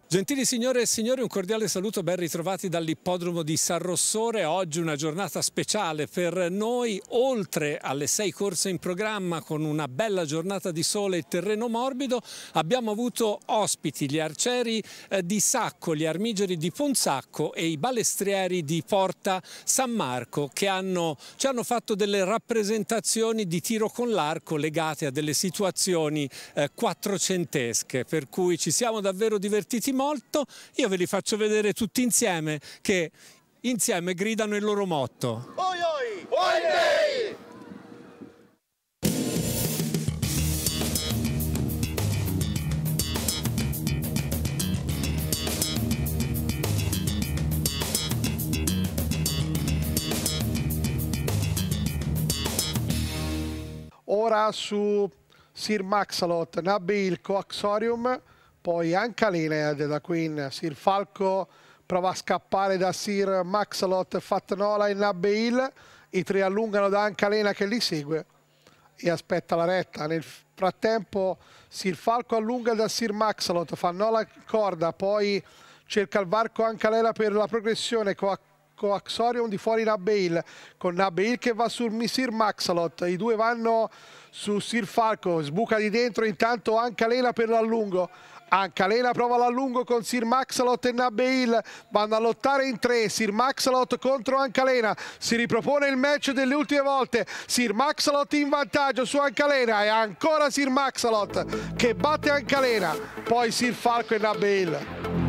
Gentili signore e signori, un cordiale saluto, ben ritrovati dall'ippodromo di San Rossore. Oggi una giornata speciale per noi, oltre alle 6 corse in programma con una bella giornata di sole e terreno morbido. Abbiamo avuto ospiti gli arcieri di Sacco, gli armigeri di Ponsacco e i balestrieri di Porta San Marco che ci hanno fatto delle rappresentazioni di tiro con l'arco legate a delle situazioni quattrocentesche, per cui ci siamo davvero divertiti molto. Io ve li faccio vedere tutti insieme, che insieme gridano il loro motto. Oi oi! Oi lei! Ora su Sir Maxalot, Nabil Coaxorium, poi Ancalene da Queen. Sir Falco prova a scappare da Sir Maxalot, Fatnola e Nabil. I tre allungano da Ancalena che li segue e aspetta la retta. Nel frattempo Sir Falco allunga da Sir Maxalot, Fatnola corda, poi cerca il varco Ancalena per la progressione. Coaxorium di fuori Nabil, con Nabil che va su Sir Maxalot. I due vanno su Sir Falco, sbuca di dentro intanto Ancalena per l'allungo. Ancalena prova l'allungo con Sir Maxalot e Nabil, vanno a lottare in tre. Sir Maxalot contro Ancalena, si ripropone il match delle ultime volte. Sir Maxalot in vantaggio su Ancalena e ancora Sir Maxalot che batte Ancalena, poi Sir Falco e Nabil.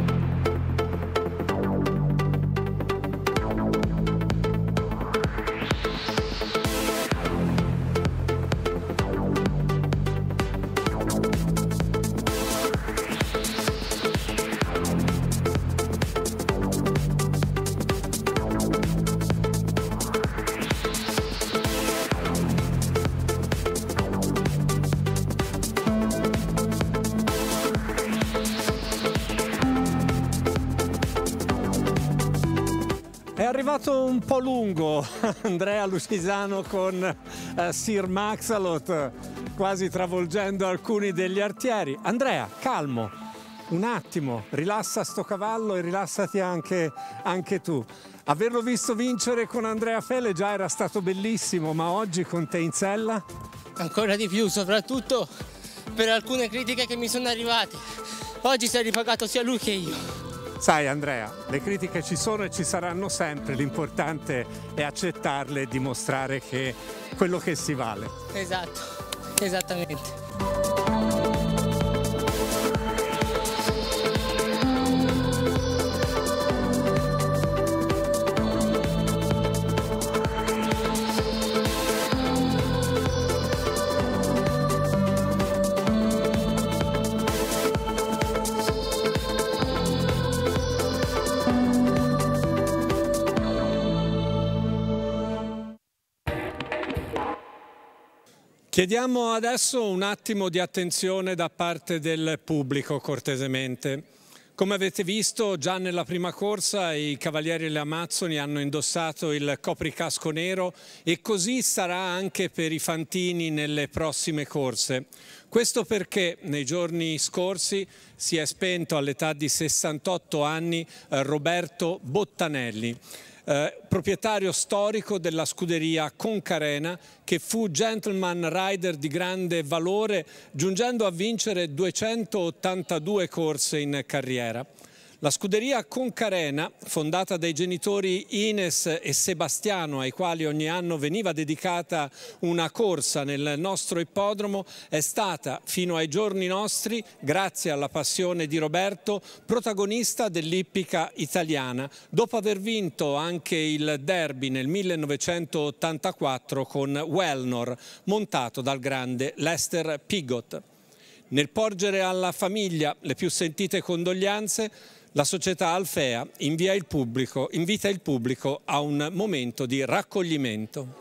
È arrivato un po' lungo Andrea Lucisano con Sir Maxalot, quasi travolgendo alcuni degli artieri. Andrea, calmo, un attimo, rilassa sto cavallo e rilassati anche tu. Averlo visto vincere con Andrea Fele già era stato bellissimo, ma oggi con te in sella? Ancora di più, soprattutto per alcune critiche che mi sono arrivate. Oggi si è ripagato sia lui che io. Sai Andrea, le critiche ci sono e ci saranno sempre, l'importante è accettarle e dimostrare che quello che si vale. Esatto, esattamente. Chiediamo adesso un attimo di attenzione da parte del pubblico, cortesemente. Come avete visto, già nella prima corsa i Cavalieri delle Amazzoni hanno indossato il copricasco nero e così sarà anche per i fantini nelle prossime corse. Questo perché nei giorni scorsi si è spento all'età di 68 anni Roberto Bottanelli, proprietario storico della scuderia Concarena, che fu gentleman rider di grande valore, giungendo a vincere 282 corse in carriera. La scuderia Concarena, fondata dai genitori Ines e Sebastiano, ai quali ogni anno veniva dedicata una corsa nel nostro ippodromo, è stata fino ai giorni nostri, grazie alla passione di Roberto, protagonista dell'ippica italiana, dopo aver vinto anche il derby nel 1984 con Wellnor, montato dal grande Lester Piggott. Nel porgere alla famiglia le più sentite condoglianze, la società Alfea invita il pubblico a un momento di raccoglimento.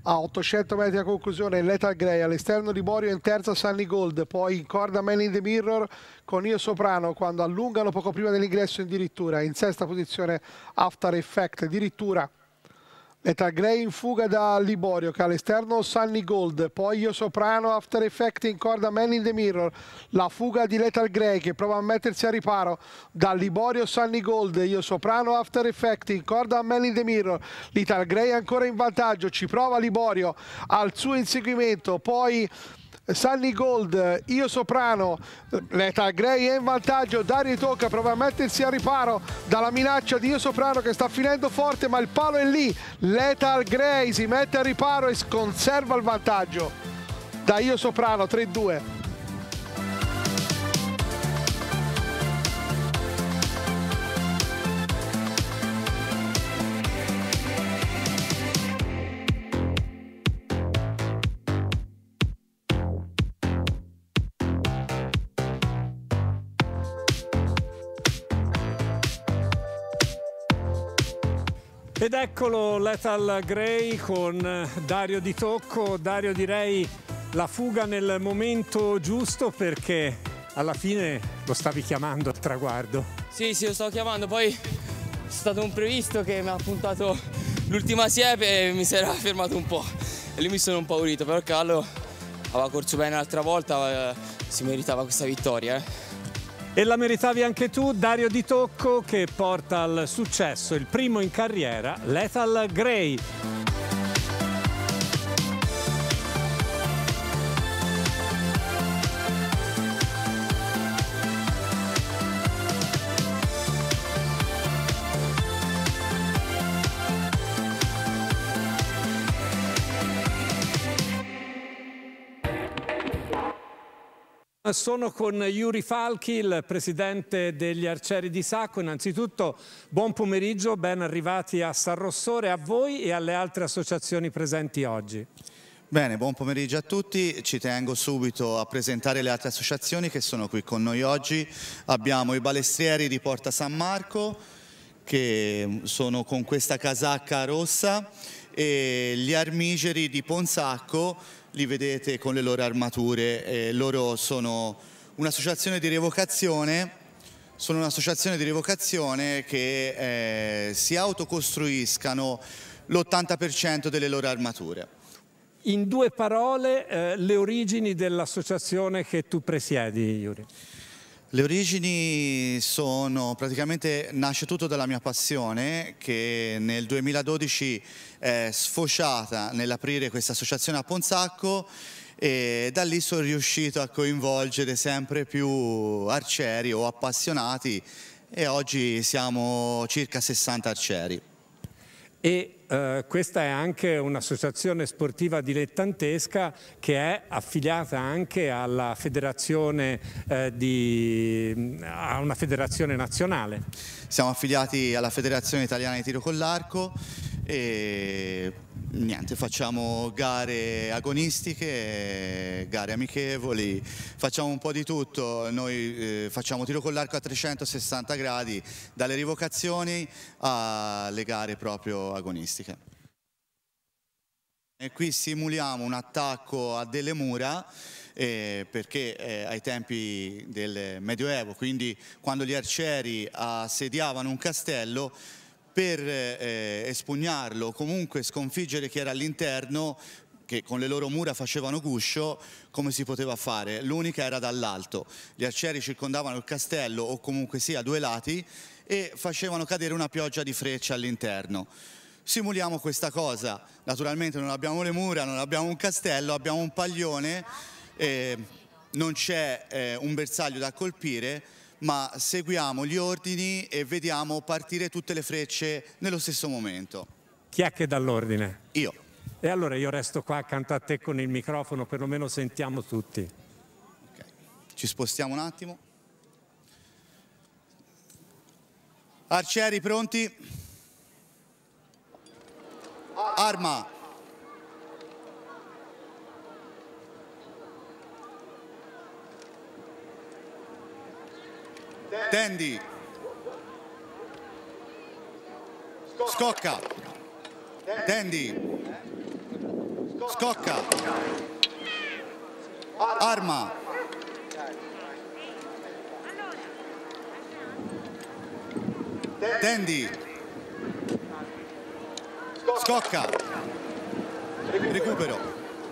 A 800 metri a conclusione Lethal Grey, all'esterno Liborio in terza Sunny Gold, poi in corda Man in the Mirror con Io Soprano quando allungano poco prima dell'ingresso addirittura, in sesta posizione After Effect addirittura. Lethal Grey in fuga da Liborio che all'esterno Sunny Gold, poi Io Soprano, After Effect in corda Man in the Mirror, la fuga di Lethal Grey che prova a mettersi a riparo da Liborio Sunny Gold, Io Soprano, After Effect in corda Man in the Mirror, Lethal Grey ancora in vantaggio, ci prova Liborio al suo inseguimento, poi Sunny Gold, Io Soprano, Lethal Grey è in vantaggio, Dario Di Tocca prova a mettersi a riparo dalla minaccia di Io Soprano che sta finendo forte ma il palo è lì, Lethal Grey si mette a riparo e conserva il vantaggio da Io Soprano 3-2. Ed eccolo Lethal Grey con Dario Di Tocco. Dario, direi la fuga nel momento giusto perché alla fine lo stavi chiamando al traguardo. Sì, lo stavo chiamando, poi è stato un previsto che mi ha puntato l'ultima siepe e mi si era fermato un po'. E lì mi sono impaurito, però Carlo aveva corso bene l'altra volta, si meritava questa vittoria. E la meritavi anche tu, Dario Di Tocco, che porta al successo il primo in carriera, Lethal Grey. Sono con Yuri Falchi, il presidente degli Arcieri di Sacco. Innanzitutto buon pomeriggio, ben arrivati a San Rossore, a voi e alle altre associazioni presenti oggi. Bene, buon pomeriggio a tutti. Ci tengo subito a presentare le altre associazioni che sono qui con noi oggi. Abbiamo i balestrieri di Porta San Marco che sono con questa casacca rossa e gli armigeri di Ponsacco. Li vedete con le loro armature, loro sono un'associazione di rievocazione, che si autocostruiscano l'80% delle loro armature. In due parole, le origini dell'associazione che tu presiedi, Yuri. Le origini sono praticamente, nasce tutto dalla mia passione che nel 2012 è sfociata nell'aprire questa associazione a Ponsacco e da lì sono riuscito a coinvolgere sempre più arcieri o appassionati e oggi siamo circa 60 arcieri. E questa è anche un'associazione sportiva dilettantesca che è affiliata anche alla federazione a una federazione nazionale. Siamo affiliati alla Federazione Italiana di Tiro con l'Arco e niente, facciamo gare agonistiche, gare amichevoli, facciamo un po' di tutto. Noi facciamo tiro con l'arco a 360 gradi, dalle rivocazioni alle gare proprio agonistiche. E qui simuliamo un attacco a delle mura perché ai tempi del Medioevo, quindi quando gli arcieri assediavano un castello, per espugnarlo o comunque sconfiggere chi era all'interno, che con le loro mura facevano guscio, come si poteva fare? L'unica era dall'alto. Gli arcieri circondavano il castello o comunque sia a due lati e facevano cadere una pioggia di frecce all'interno. Simuliamo questa cosa, naturalmente non abbiamo le mura, non abbiamo un castello, abbiamo un paglione, non c'è un bersaglio da colpire, ma seguiamo gli ordini e vediamo partire tutte le frecce nello stesso momento. Chi è che dà l'ordine? Io. E allora io resto qua accanto a te con il microfono, perlomeno sentiamo tutti. Okay. Ci spostiamo un attimo. Arcieri pronti? Arma. Tendi. Scocca. Tendi. Scocca. Arma. Dandy. Scocca. Recupero.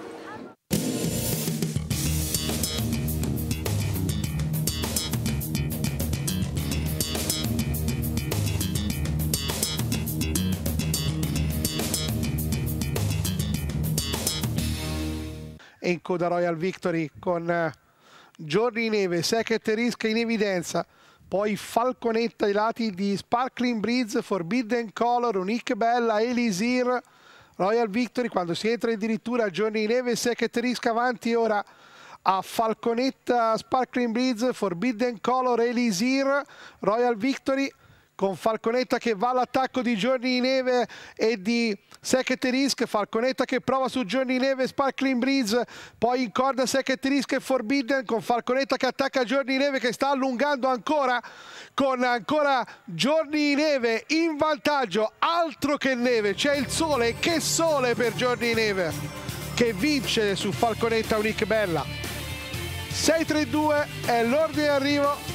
E in coda Royal Victory con Giorni Neve, Secret Risk in evidenza, poi Falconetta ai lati di Sparkling Breeze, Forbidden Color, Unique Bella, Elisir, Royal Victory quando si entra addirittura a Giorni Neve, Secret Risk avanti ora a Falconetta, Sparkling Breeze, Forbidden Color, Elisir, Royal Victory con Falconetta che va all'attacco di Giorni di Neve e di Secret Risk, Falconetta che prova su Giorni di Neve, Sparkling Breeze, poi in corda Secret Risk e Forbidden con Falconetta che attacca Giorni di Neve che sta allungando ancora, con ancora Giorni di Neve in vantaggio, altro che neve, c'è il sole, che sole per Giorni di Neve che vince su Falconetta Unique Bella. 6-3-2 è l'ordine d'arrivo.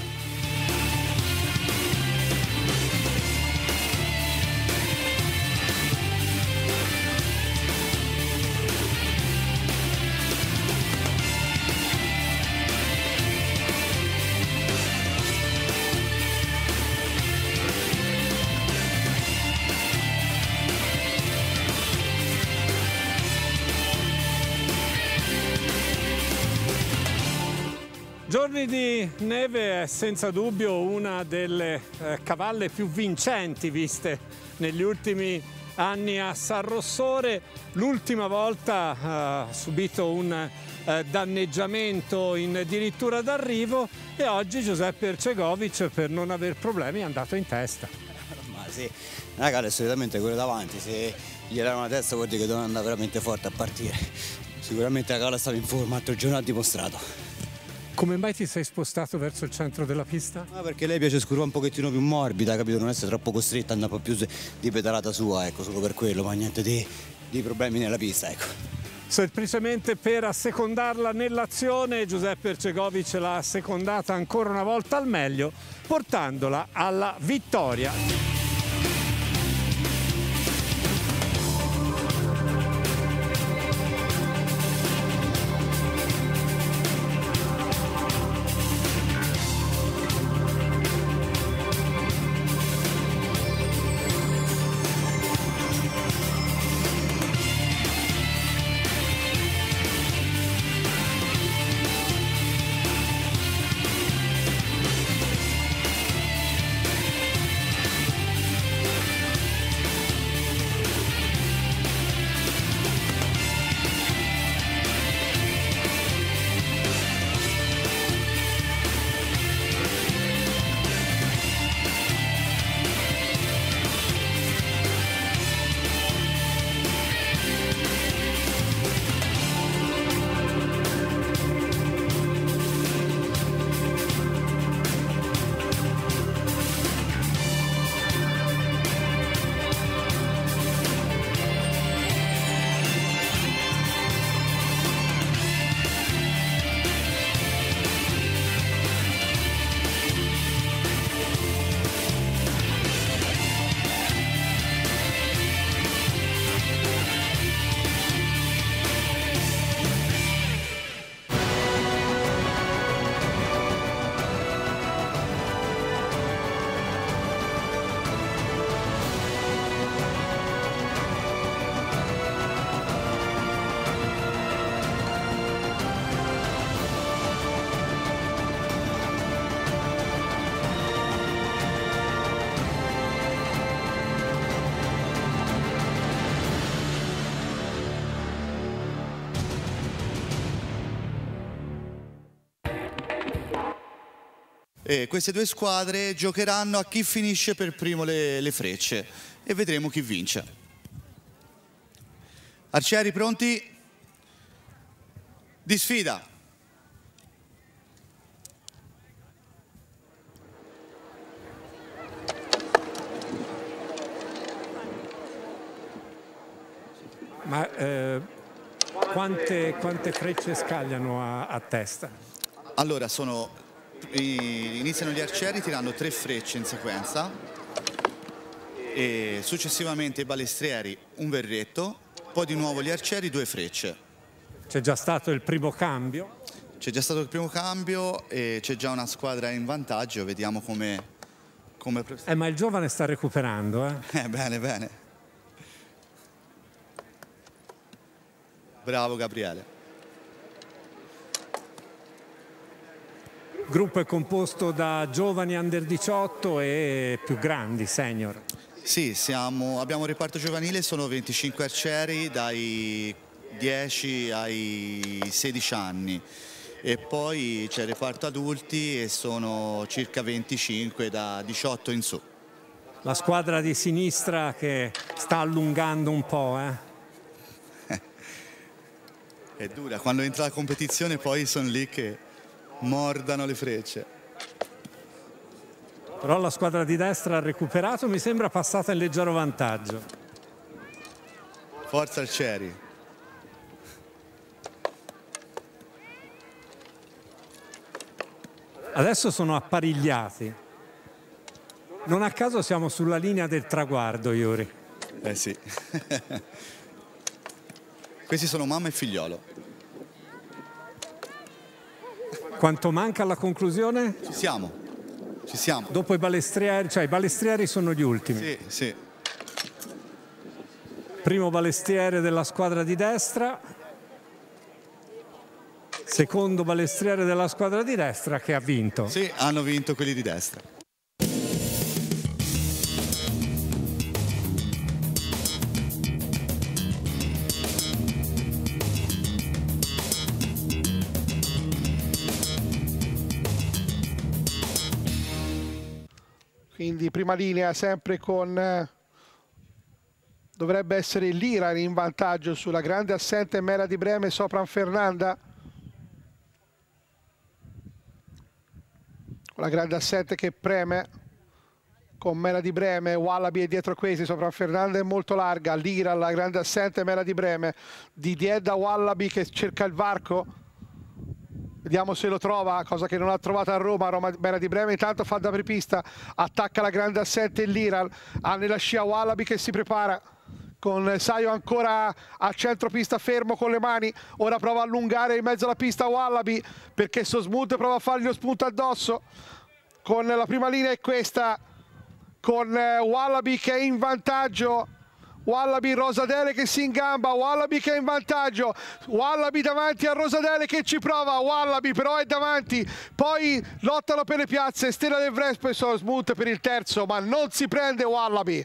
Giorni di Neve è senza dubbio una delle cavalle più vincenti viste negli ultimi anni a San Rossore. L'ultima volta ha subito un danneggiamento in dirittura d'arrivo e oggi Giuseppe Ercegovic, per non aver problemi, è andato in testa. Ma sì, una gara è solitamente quella davanti, se gli era una testa vuol dire che doveva andare veramente forte a partire. Sicuramente la gara stava in forma, l'altro giorno ha dimostrato. Come mai ti sei spostato verso il centro della pista? Perché lei piace scurva un pochettino più morbida, capito? Non essere troppo costretta, andare un po' più di pedalata sua, ecco, solo per quello, ma niente di problemi nella pista, ecco. Semplicemente per assecondarla nell'azione, Giuseppe Ercegovic l'ha assecondata ancora una volta al meglio, portandola alla vittoria. E queste due squadre giocheranno a chi finisce per primo le frecce e vedremo chi vince. Arcieri pronti? Di sfida. Ma quante frecce scagliano a testa? Allora, iniziano gli arcieri tirando 3 frecce in sequenza e successivamente i balestrieri un berretto, poi di nuovo gli arcieri 2 frecce. C'è già stato il primo cambio? C'è già stato il primo cambio e c'è già una squadra in vantaggio, vediamo come ma il giovane sta recuperando, eh? Bene, bene. Bravo Gabriele. Il gruppo è composto da giovani under 18 e più grandi, senior. Sì, abbiamo un reparto giovanile, sono 25 arcieri dai 10 ai 16 anni. E poi c'è il reparto adulti e sono circa 25 da 18 in su. La squadra di sinistra che sta allungando un po', È dura, quando entra la competizione poi sono lì che mordano le frecce. Però la squadra di destra ha recuperato, mi sembra passata in leggero vantaggio. Forza arcieri. Adesso sono apparigliati. Non a caso siamo sulla linea del traguardo, Iuri. Eh sì. Questi sono mamma e figliolo. Quanto manca alla conclusione? Ci siamo. Dopo i balestrieri, cioè i balestrieri sono gli ultimi. Sì, sì. Primo balestriere della squadra di destra. Secondo balestriere della squadra di destra che ha vinto. Sì, hanno vinto quelli di destra. Quindi prima linea sempre con... dovrebbe essere l'Iran in vantaggio sulla grande assente Mera di Breme sopra Fernanda. La grande assente che preme con Mera di Breme, Wallaby è dietro questi, sopra Fernanda è molto larga, l'Ira, la grande assente Mera di Breme, Didier da Wallaby che cerca il varco, vediamo se lo trova, cosa che non ha trovato a Roma. Mera di Breme intanto fa da apripista, attacca la grande assente l'Ira, ha nella scia Wallaby che si prepara, con Saio ancora a centropista fermo con le mani, ora prova a allungare in mezzo alla pista Wallaby perché Sosmund prova a fargli lo spunto addosso. Con la prima linea è questa, con Wallaby che è in vantaggio, Wallaby, Rosadele che si ingamba, Wallaby che è in vantaggio, Wallaby davanti a Rosadele che ci prova, Wallaby però è davanti, poi lottano per le piazze, Stella del Vespo e Sosmund per il terzo, ma non si prende Wallaby.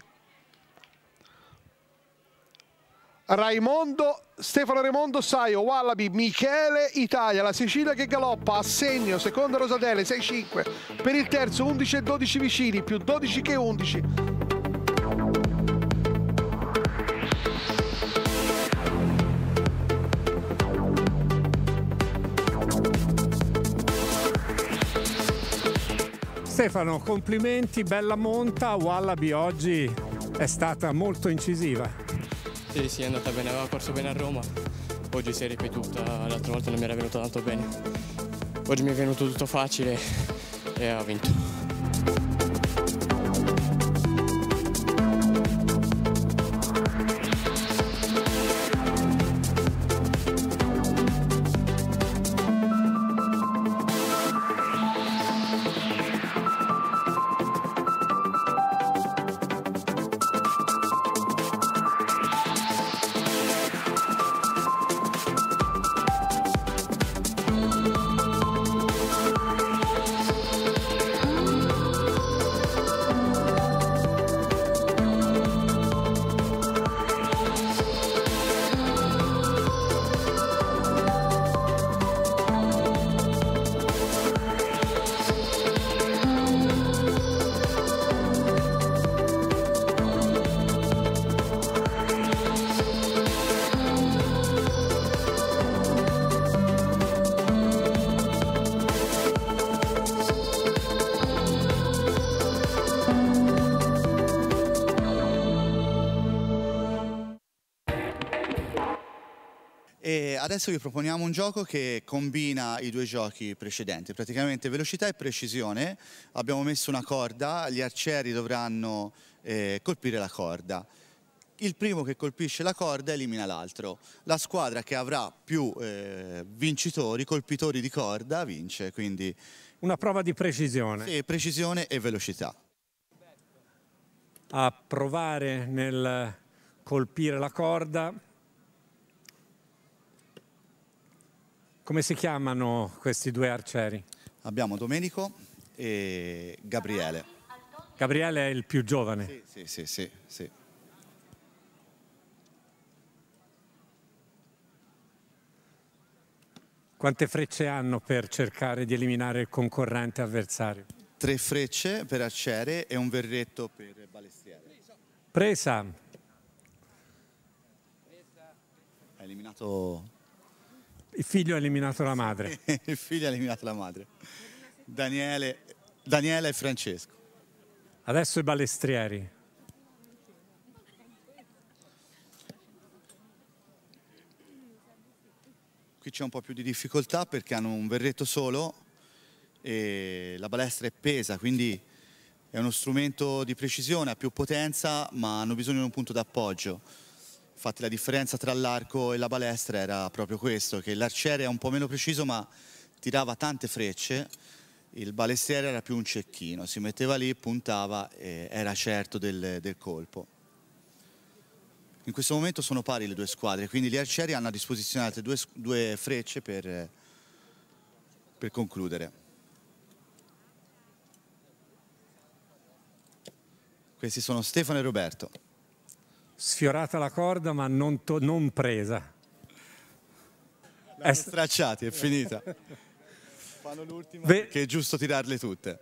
Stefano Raimondo, Saio, Wallaby, Michele, Italia, la Sicilia che galoppa, assegno, seconda Rosadele, 6-5, per il terzo 11 e 12 vicini, più 12 che 11. Stefano, complimenti, bella monta, Wallaby oggi è stata molto incisiva. Sì, è andata bene, aveva corso bene a Roma, oggi si è ripetuta, l'altra volta non mi era venuta tanto bene. Oggi mi è venuto tutto facile e ha vinto. adesso vi proponiamo un gioco che combina i due giochi precedenti, praticamente velocità e precisione. Abbiamo messo una corda, gli arcieri dovranno colpire la corda. Il primo che colpisce la corda elimina l'altro. La squadra che avrà più vincitori, colpitori di corda, vince. Quindi una prova di precisione. Sì, precisione e velocità. A provare nel colpire la corda. Come si chiamano questi due arcieri? Abbiamo Domenico e Gabriele. Gabriele è il più giovane. Sì. Quante frecce hanno per cercare di eliminare il concorrente avversario? 3 frecce per arciere e un berretto per balestriere. Presa. Ha eliminato... Il figlio ha eliminato la madre. Il figlio ha eliminato la madre. Daniela e Francesco. Adesso i balestrieri. Qui c'è un po' più di difficoltà perché hanno un berretto solo e la balestra è pesa, quindi è uno strumento di precisione, ha più potenza, ma hanno bisogno di un punto d'appoggio. Infatti la differenza tra l'arco e la balestra era proprio questo, che l'arciere è un po' meno preciso ma tirava tante frecce, il balestriere era più un cecchino, si metteva lì, puntava e era certo del colpo. In questo momento sono pari le due squadre, quindi gli arcieri hanno a disposizione altre due frecce per concludere. Questi sono Stefano e Roberto. Sfiorata la corda ma non presa. Stracciati, è finita. Fanno l'ultima perché è giusto tirarle tutte.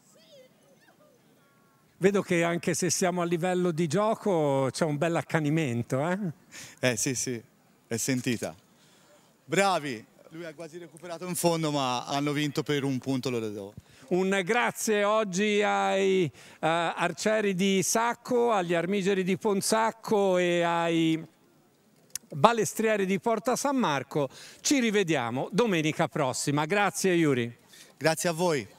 Vedo che anche se siamo a livello di gioco c'è un bel accanimento, Sì, è sentita. Bravi, lui ha quasi recuperato in fondo ma hanno vinto per un punto loro due. Un grazie oggi ai arcieri di Sacco, agli armigeri di Ponzacco e ai balestrieri di Porta San Marco. Ci rivediamo domenica prossima. Grazie Yuri. Grazie a voi.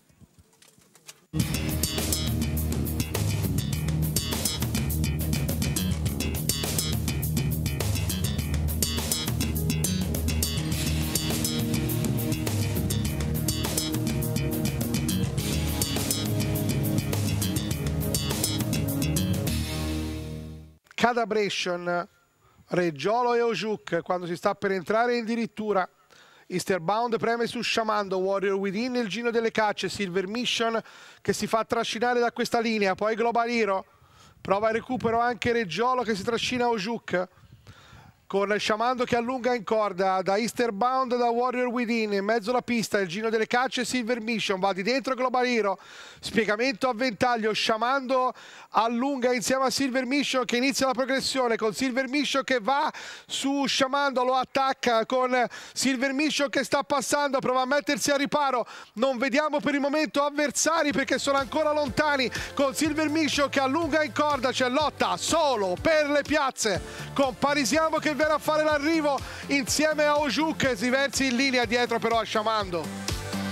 Cadabration, Reggiolo e Ojuk quando si sta per entrare addirittura. Easterbound preme su Shamando, Warrior Within, il giro delle cacce, Silver Mission che si fa trascinare da questa linea, poi Global Hero, prova il recupero anche Reggiolo che si trascina Ojuk, con Shamando che allunga in corda, da Easterbound, da Warrior Within, in mezzo alla pista, il giro delle cacce, Silver Mission, va di dentro Global Hero, spiegamento a ventaglio, Shamando allunga insieme a Silver Mission che inizia la progressione, con Silver Mission che va su Shamando, lo attacca con Silver Mission che sta passando, prova a mettersi a riparo, non vediamo per il momento avversari perché sono ancora lontani, con Silver Mission che allunga in corda, c'è lotta solo per le piazze, con Parisiamo che verrà a fare l'arrivo insieme a Ojuk, si versi in linea dietro però a Shamando.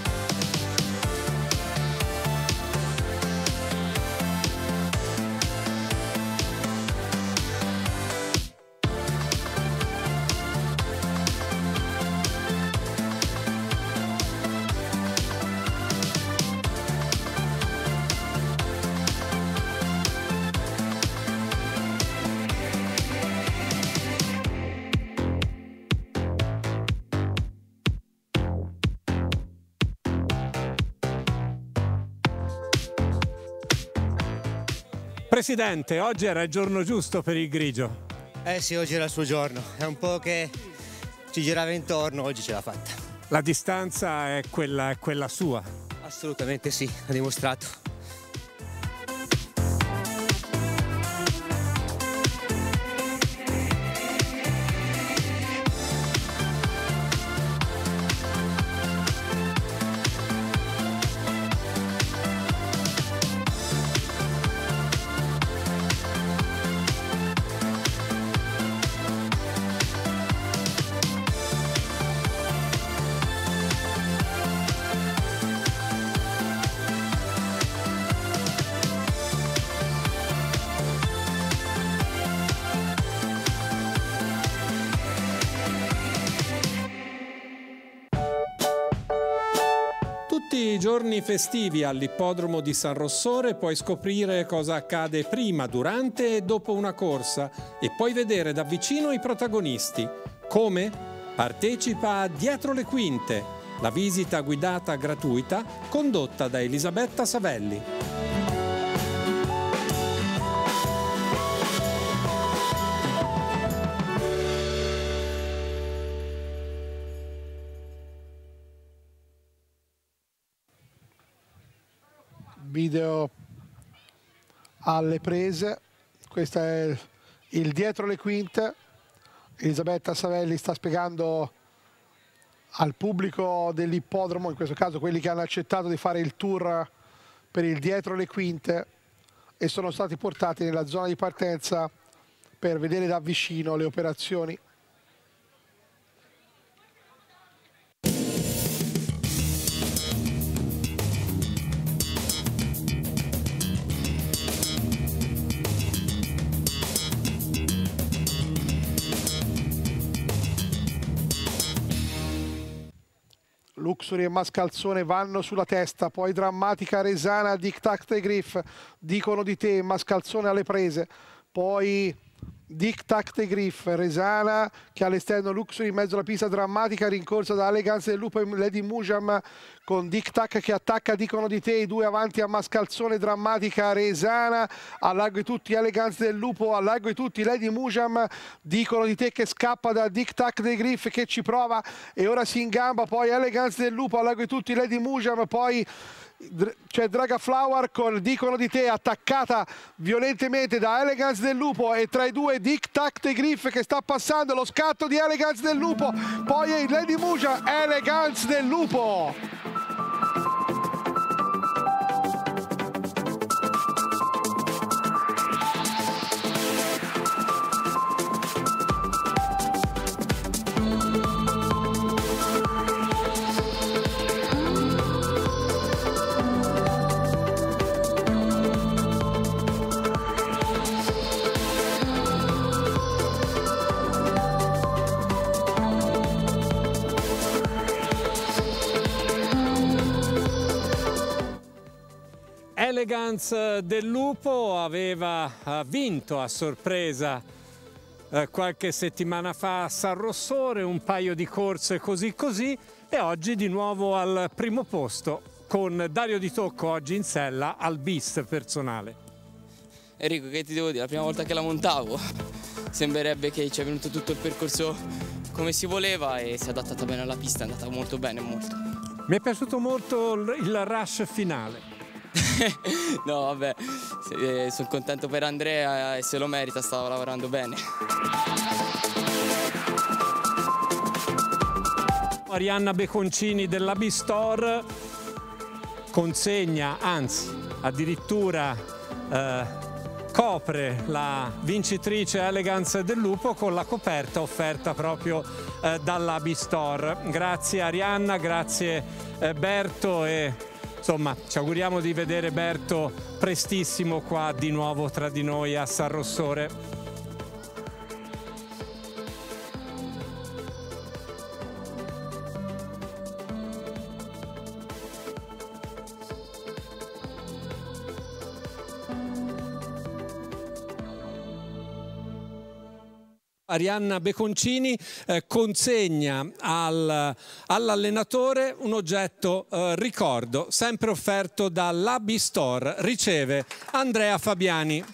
Presidente, oggi era il giorno giusto per il grigio. Sì, oggi era il suo giorno. È un po' che ci girava intorno, oggi ce l'ha fatta. La distanza è quella sua? Assolutamente sì, ha dimostrato. i giorni festivi all'ippodromo di San Rossore puoi scoprire cosa accade prima, durante e dopo una corsa e puoi vedere da vicino i protagonisti. Come? Partecipa a Dietro le Quinte, la visita guidata gratuita condotta da Elisabetta Savelli. Video alle prese, questo è il Dietro le Quinte. Elisabetta Savelli sta spiegando al pubblico dell'ippodromo, in questo caso quelli che hanno accettato di fare il tour per il Dietro le Quinte e sono stati portati nella zona di partenza per vedere da vicino le operazioni. Luxury e Mascalzone vanno sulla testa, poi Drammatica, Resana, Dic Tac The Griff, Dicono di te, Mascalzone alle prese, poi Dic Tac The Griff, Resana che all'esterno, Luxury in mezzo alla pista, Drammatica rincorsa da Elegance del Lupo e Lady Mujam con Dic Tac che attacca Dicono di te, i due avanti a Mascalzone, Drammatica, Resana, a largo di tutti Elegance del Lupo, a largo di tutti Lady Mujam, Dicono di te che scappa da Dic Tac The Griff che ci prova e ora si ingamba, poi Elegance del Lupo, a largo di tutti Lady Mujam, poi c'è Draga Flower con Dicono di te attaccata violentemente da Elegance del Lupo e tra i due Dic Tac The Griff che sta passando, lo scatto di Elegance del Lupo, poi Lady Mujam, Elegance del Lupo. Elegance del Lupo aveva vinto a sorpresa qualche settimana fa a San Rossore, un paio di corse così e oggi di nuovo al primo posto con Dario Di Tocco oggi in sella al bis personale. Enrico, che ti devo dire? La prima volta che la montavo sembrerebbe che ci è venuto tutto il percorso come si voleva e si è adattata bene alla pista, è andata molto bene, molto. Mi è piaciuto molto il rush finale. No, vabbè, sono contento per Andrea e se lo merita, stava lavorando bene. Arianna Beconcini della B-Store consegna, anzi addirittura copre la vincitrice Elegance del Lupo con la coperta offerta proprio dalla B-Store. Grazie Arianna, grazie Berto e insomma ci auguriamo di vedere Berto prestissimo qua di nuovo tra di noi a San Rossore. Arianna Beconcini consegna all'allenatore un oggetto ricordo, sempre offerto dall'Abi Store, riceve Andrea Fabiani.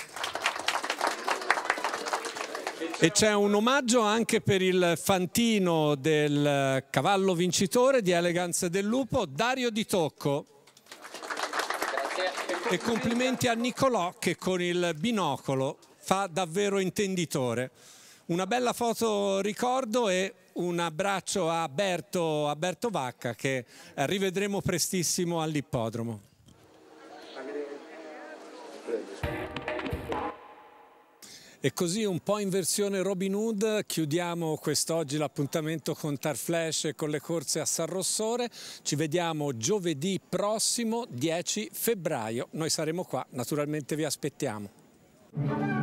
E c'è un omaggio anche per il fantino del cavallo vincitore di Elegance del Lupo, Dario Di Tocco. Grazie. E complimenti a Nicolò che con il binocolo fa davvero intenditore. Una bella foto ricordo e un abbraccio a Berto Vacca che rivedremo prestissimo all'ippodromo. E così un po' in versione Robin Hood chiudiamo quest'oggi l'appuntamento con Tarflash e con le corse a San Rossore. Ci vediamo giovedì prossimo 10 febbraio. Noi saremo qua, naturalmente vi aspettiamo.